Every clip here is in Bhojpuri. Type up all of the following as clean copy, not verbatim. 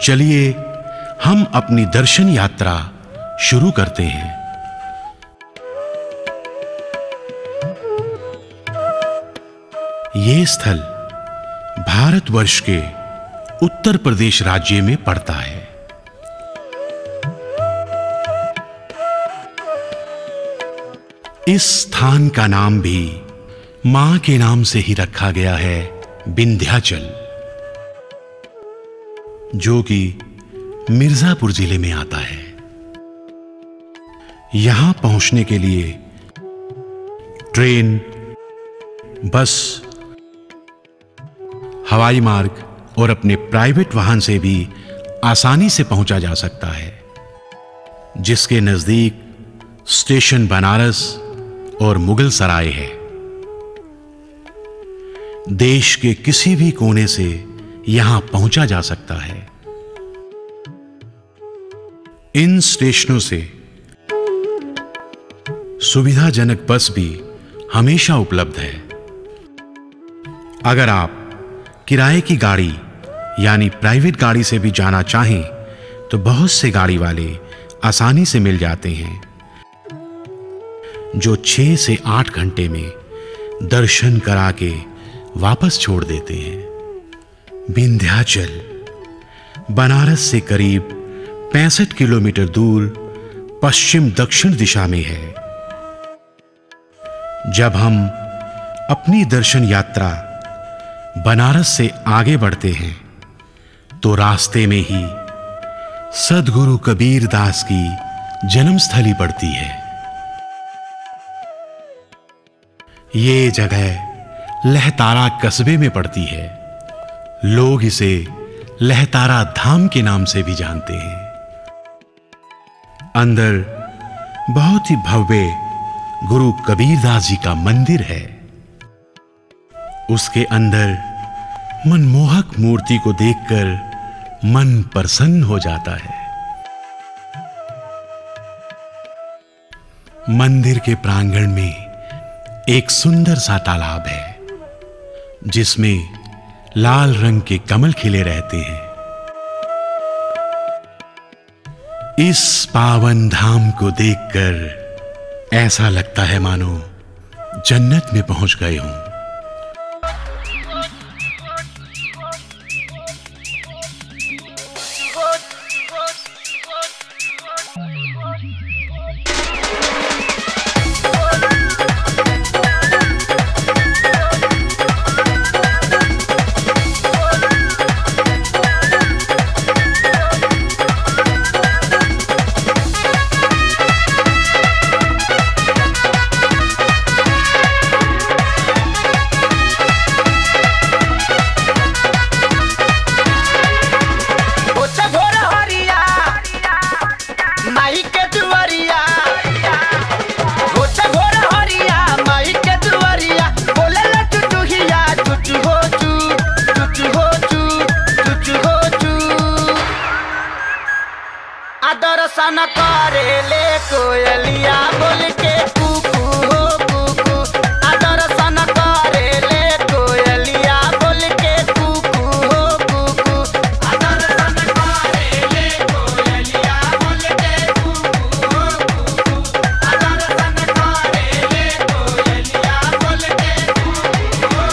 चलिए हम अपनी दर्शन यात्रा शुरू करते हैं। ये स्थल भारतवर्ष के उत्तर प्रदेश राज्य में पड़ता है। इस स्थान का नाम भी मां के नाम से ही रखा गया है, विंध्याचल, जो कि मिर्जापुर जिले में आता है। यहां पहुंचने के लिए ट्रेन, बस, हवाई मार्ग और अपने प्राइवेट वाहन से भी आसानी से पहुंचा जा सकता है, जिसके नजदीक स्टेशन बनारस और मुगल सराय है। देश के किसी भी कोने से यहां पहुंचा जा सकता है। इन स्टेशनों से सुविधाजनक बस भी हमेशा उपलब्ध है। अगर आप किराए की गाड़ी यानी प्राइवेट गाड़ी से भी जाना चाहें तो बहुत से गाड़ी वाले आसानी से मिल जाते हैं, जो 6 से 8 घंटे में दर्शन करा के वापस छोड़ देते हैं। विंध्याचल बनारस से करीब 65 किलोमीटर दूर पश्चिम दक्षिण दिशा में है। जब हम अपनी दर्शन यात्रा बनारस से आगे बढ़ते हैं तो रास्ते में ही सद्गुरु कबीर दास की जन्मस्थली पड़ती है। ये जगह लहतारा कस्बे में पड़ती है। लोग इसे लहतारा धाम के नाम से भी जानते हैं। अंदर बहुत ही भव्य गुरु कबीरदास जी का मंदिर है। उसके अंदर मनमोहक मूर्ति को देखकर मन प्रसन्न हो जाता है। मंदिर के प्रांगण में एक सुंदर सा तालाब है, जिसमें लाल रंग के कमल खिले रहते हैं। इस पावन धाम को देखकर ऐसा लगता है मानो जन्नत में पहुंच गए हों। दर्शन करे ले कोयलिया बोल के कुकू हो कुकू। दर्शन करे ले कोयलिया बोल के कुकू हो कुकू। दर्शन करे ले कोयलिया बोल के कुकू हो कुकू। दर्शन करे ले कोयलिया बोल के कुकू हो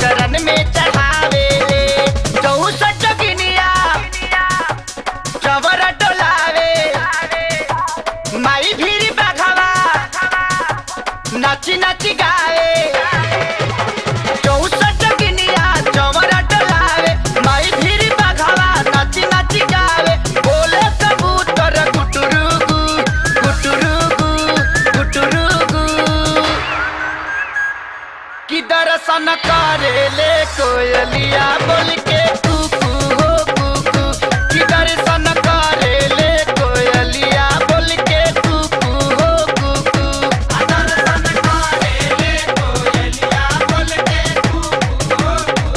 चढ़ावे ले। नाच गावे 64 गिनिया चमरा डलावे माई फिर बघवा नाच नाच गावे बोले कबूतर गुटुरुगु गुटुरुगु गुटुरुगु कि दर्शन करे ले कोयलिया बोल के कुकू हो कुकू कि दर्शन करे ले कोयलिया बोल के कुकू हो कुकू दर्शन करे ले कोयलिया बोल के कुकू हो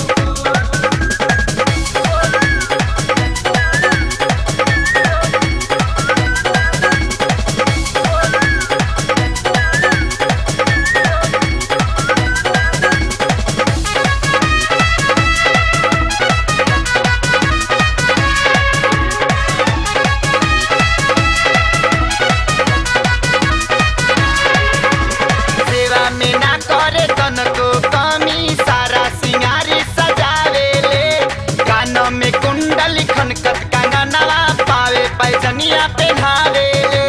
सेवा में ना करे तनको कमी सारा सिंगारी सजावे ले कानों में कुंडली खनकत कंगनवा पावे पैजनिया पहनावे ले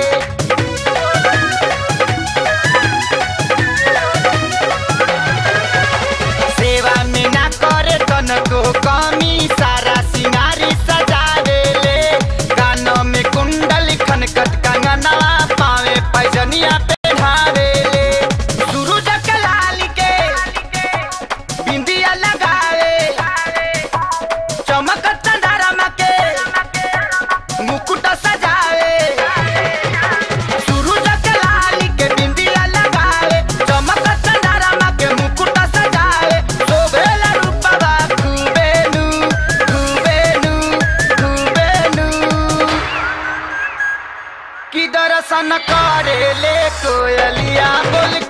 सेवा में ना करे तनको कमी सारा सिंगारी सजावे ले कानों में कुंडली खनकत कंगनवा पावे पैजनिया पहनावे ले सूरज के लाल के बिंदिया लगावे चमकत चंद्रमा के मुकुट सजावे सूरज के लाल के बिंदिया लगावे चमकत चंद्रमा के मुकुट सजावे शोभेला रूपवा खूबेनु खूबेनु खूबेनु कि दर्शन करे ले कोयलिया बोल